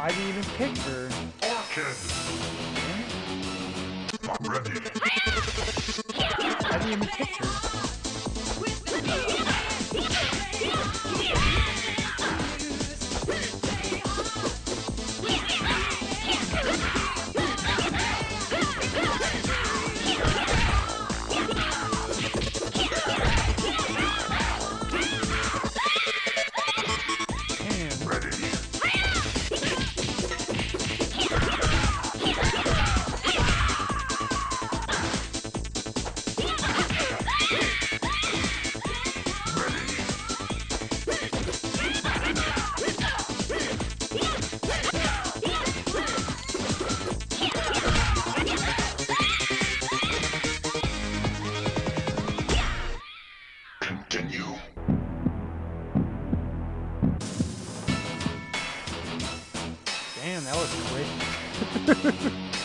I didn't even pick her. Orchid. I'm ready. I didn't even pick her. Continue. Damn, that was quick.